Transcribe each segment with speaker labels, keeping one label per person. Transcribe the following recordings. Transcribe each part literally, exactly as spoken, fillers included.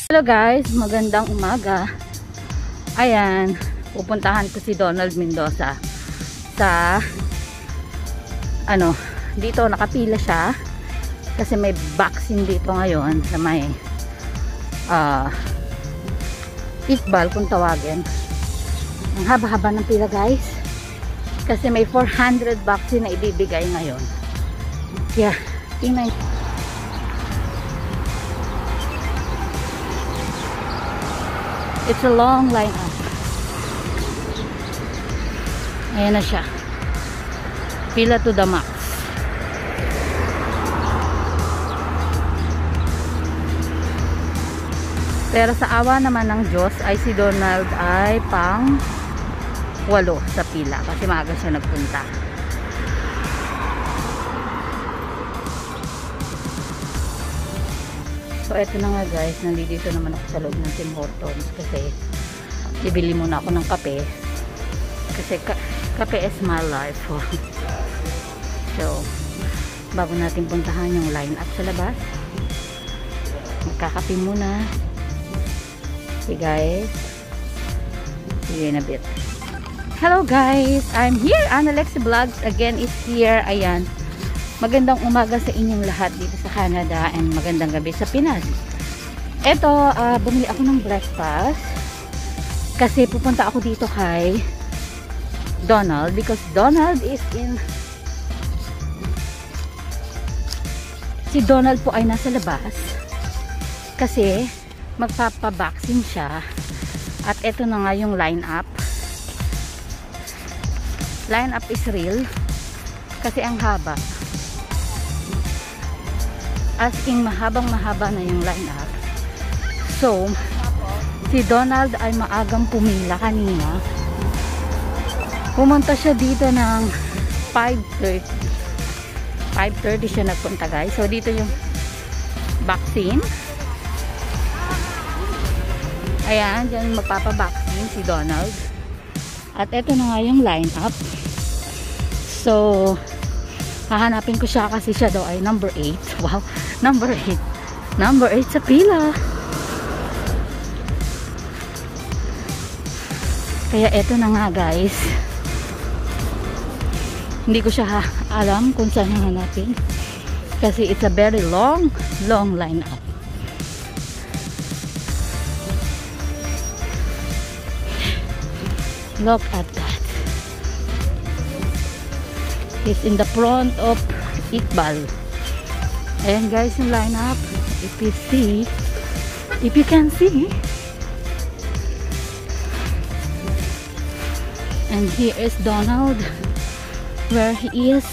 Speaker 1: Hello guys, magandang umaga. Ayan, pupuntahan ko si Donald Mendoza sa ano, dito nakapila siya kasi may vaccine dito ngayon sa may uh, Iqbal kung tawagin. Ang haba-haba ng pila guys kasi may four hundred vaccine na ibibigay ngayon. Yeah, tingnan. It's a long line up. Ayan na siya. Pila to the max. Pero sa awa naman ng Diyos ay si Donald ay pang walo sa pila kasi maaga siya nagpunta. So eto na nga guys, nandito naman ako sa loob ng Tim Hortons kasi bibili muna ako ng kape kasi ka kape is my life. So bago natin puntahan yung line up sa labas, magkakape muna. Okay guys, see you in a bit. Hello guys, I'm here. Analexi Vlogs again is here. Ayan, magandang umaga sa inyong lahat dito sa Canada and magandang gabi sa Pinas. Eto, uh, bumili ako ng breakfast kasi pupunta ako dito kay Donald because Donald is in si Donald po ay nasa labas kasi magpapabaksin siya at eto na nga yung line up. Line up is real kasi ang haba. As in, mahabang mahaba na yung line up. So, si Donald ay maagang pumila kanina. Pumunta siya dito ng five thirty. five thirty siya nagpunta guys. So, dito yung vaccine. Ayan, dyan magpapabaksin si Donald. At eto na nga yung line up. So, hahanapin ko siya kasi siya daw ay number eight. Wow, number eight. Number eight sa pila. Kaya eto na nga guys. Hindi ko siya alam kung saan hahanapin. Kasi it's a very long, long line up. Look at that. He's in the front of Iqbal. Ayan guys yung lineup. If you see, if you can see. And here is Donald, where he is.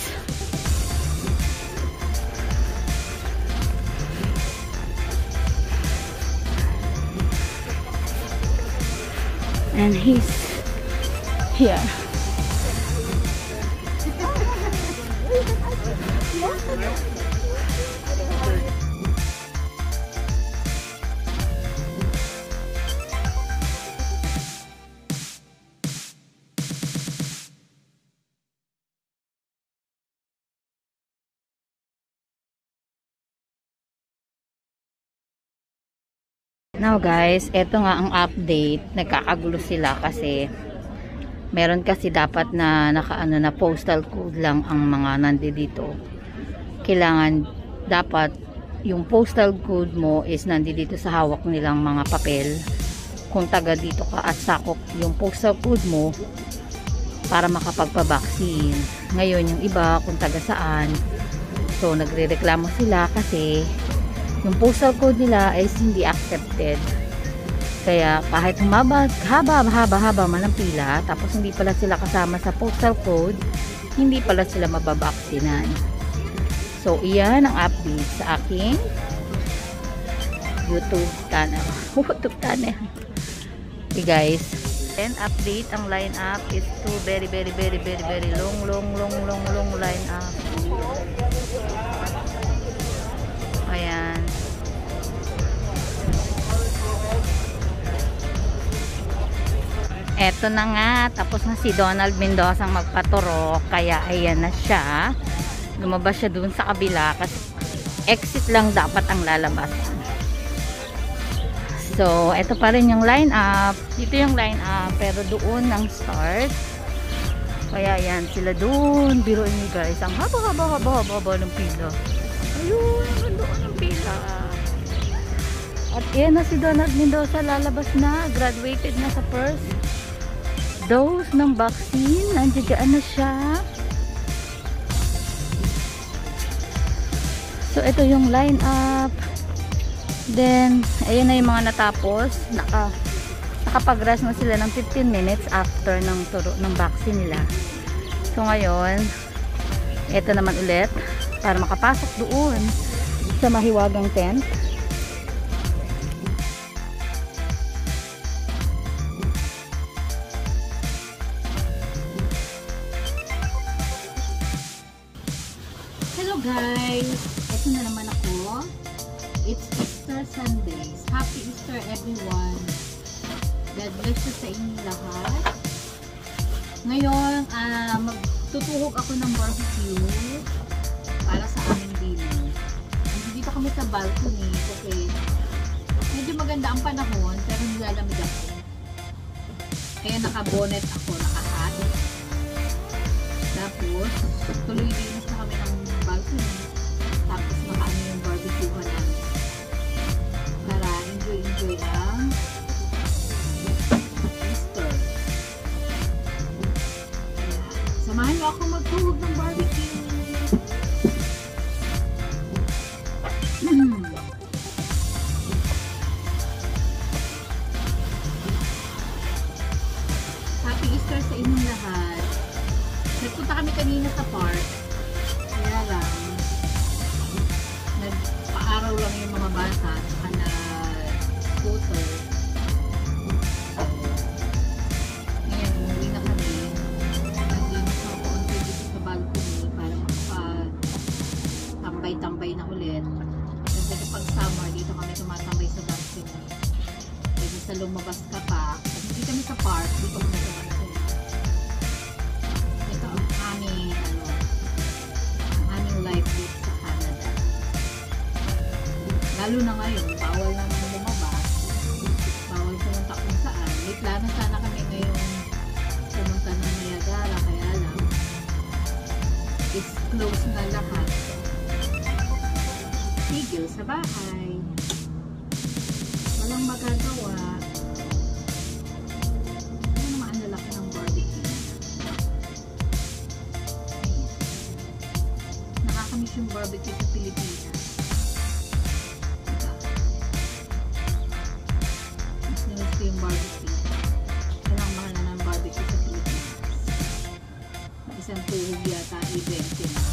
Speaker 1: And he's here. Now guys, eto nga ang update. Nagkakagulo sila kasi meron kasi dapat na nakaano na postal code lang ang mga nandito. Kailangan dapat yung postal code mo is nandito sa hawak nilang mga papel. Kung taga dito ka at sakop yung postal code mo para makapagpabaksin. Ngayon yung iba kung taga saan. So nagrereklamo sila kasi yung postal code nila is hindi accepted. Kaya kahit humaba, haba, haba, haba man ang pila, tapos hindi pala sila kasama sa postal code, hindi pala sila mababaksinan. So, iyan ang update sa aking YouTube channel. YouTube channel. Okay guys. Then, update ang line up is to very, very, very, very, very long, long, long, long, long line up. Ayan. Eto na nga, tapos na si Donald Mendoza ang magpaturo, kaya ayan na siya. Lumabas siya dun sa kabila kasi exit lang dapat ang lalabas. So, ito pa rin yung line up. Dito yung line up, pero doon ang start. Kaya yan, sila doon. Biruin nyo guys. Ang haba-haba-haba-haba ng pila. Ayun, hanggang doon ang pila. At yan na si Donald Mendoza, lalabas na. Graduated na sa first dose ng vaccine. Nandiyan na siya. So, ito yung line up. Then, ayun na yung mga natapos. Naka, nakapag-rest na sila ng fifteen minutes after ng turo ng vaccine nila. So, ngayon, ito naman ulit para makapasok doon sa mahiwagang tent. Hello guys! Ito na naman ako. It's Easter Sundays. Happy Easter everyone. God bless you sa inyong lahat. Ngayon, uh, magtutuhog ako ng barbecue para sa aming dinner. Dito kami sa balcony kasi medyo maganda ang panahon pero nilalamig ako. Kaya naka-bonnet ako, naka-hat. Tapos, tuloy-linis na kami ng balcony. Tapos, makaano yung barbecue ka namin. Para enjoy-enjoy lang Easter. Kaya, samahan niyo ako magtuhog ng barbecue. Mm. Happy Easter sa inyong lahat. Nagpunta kami kanina sa park. Kaya lang, nagpa-araw lang yung mga bata saka na scooter. So, ngayon, umuwi na kami. Naglinis ako konti dito sa balcony para makapag-tambay-tambay na ulit. Kasi kapag summer, dito kami tumatambay sa balcony. Kasi sa lumabas ka pa, at hindi kami sa park, dito kami sa balcony. Ito ang aming, ano, ang aming life dito sa Canada. Lalo na ngayon, bawal na naman lumabas. Bawal pumunta kung saan. May plano sana kami ngayon pumunta ng Niagara, kaya lang, it's close na lahat. Tigil sa bahay. Walang magagawa. Ano naman ang lalaki ng barbecue? Nakakamiss yung barbecue sa Pilipinas. Diba? Mas namiss ko yung barbecue. Walang mahal na ng barbecue sa Pilipinas. Isang tuhog yata, i-twenty na.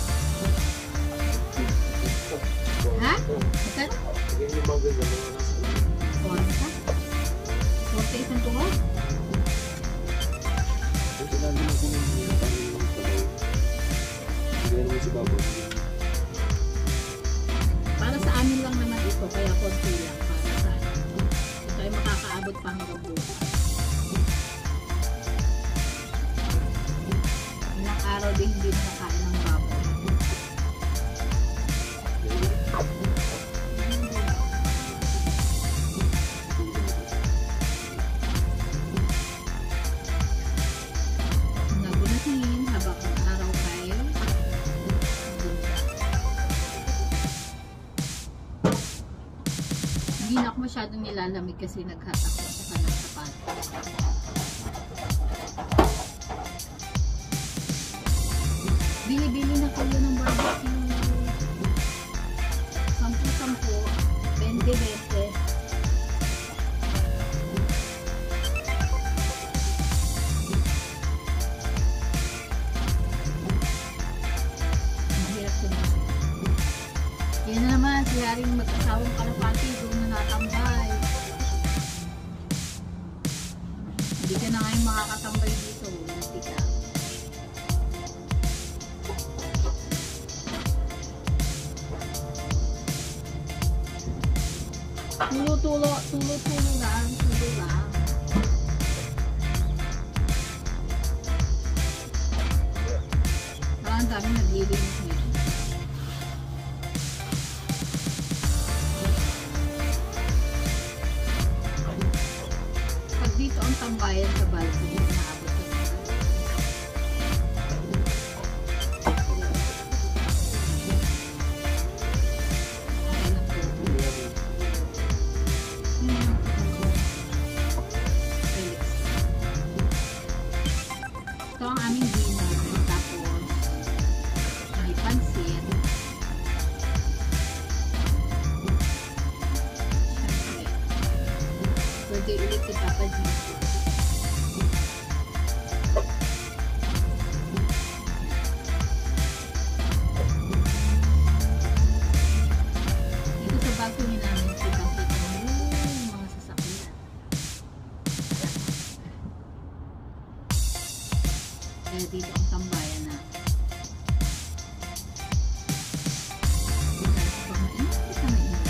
Speaker 1: Ha? Ito?
Speaker 2: Sige yung bagay na mga nasa ulo.
Speaker 1: Kwanza? Kwanza isang tuhog?
Speaker 2: Kung sinabi mo kung hindi yung pangin ng sabay, hindi naman si Babo.
Speaker 1: Para sa amin lang naman ito, kaya konti lang para sa amin. Ito ay makakaabot pa hanggang bukas. Ilang araw din hindi nakakain ng baboy. Nagunahin habang ang araw kayo. Hindi na ako masyadong nilalamig kasi naghat ako sa kanang sapatos. Bili-bili na kayo ng barbecue. Sampu-sampu, bente-bente. Mahirap ko na. Yan na naman, si Haring mag-asawang kalapati doon na natambay. Hindi ka na ngayon makakatambay dito. Hindi ka. Tulo-tulo, tulo-tulo lang, tulo lang. Parang dami naglilinis nito. tambayan sa balcony. Naabot sa ito ang aming dinner. Tapos may pansit. Birthday ulit si Papa Jesus. Dito sa balcony namin, kitang-kita mo yung mga sasakyan. Kaya dito ang tambayan na. Pag mainit, kita mainit.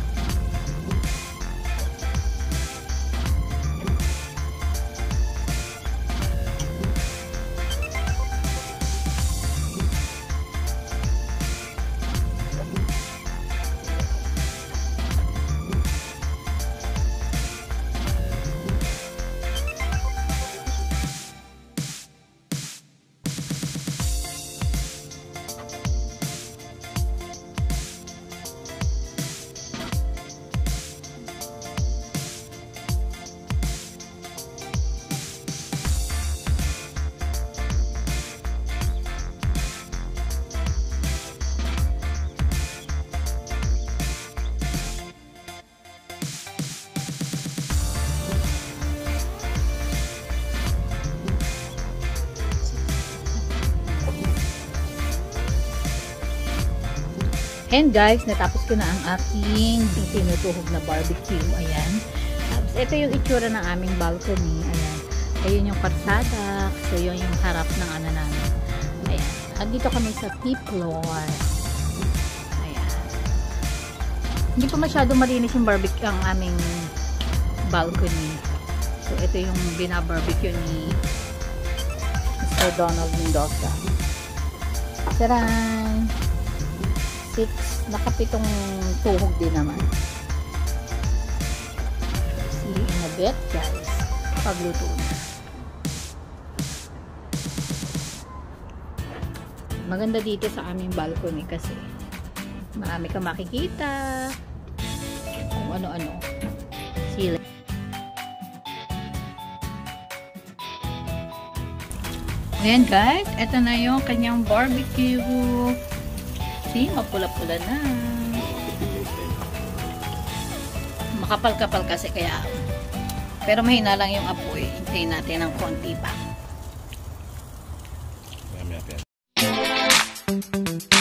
Speaker 1: And guys, natapos ko na ang aking tinutuhog na barbecue. Ayan. Tapos ito yung itsura ng aming balcony. Ayan. Ayun yung karsada. So yun yung harap ng ano namin. Ayan. At dito kami sa fifth floor. Ayan. Hindi pa masyado malinis yung barbecue ang aming balcony. So ito yung binabarbecue ni Mister Donald Mendoza. Taran! six, nakapitong tuhog din naman. See you in a bit, guys. Pagluto na. Maganda dito sa aming balcony kasi marami kang makikita kung ano-ano. Sila. Ayan guys, ito na yung kanyang barbecue. See, mapula-pula na. Makapal-kapal kasi kaya. Pero mahina lang yung apoy. Hintayin natin ng konti pa.
Speaker 2: Maya-maya.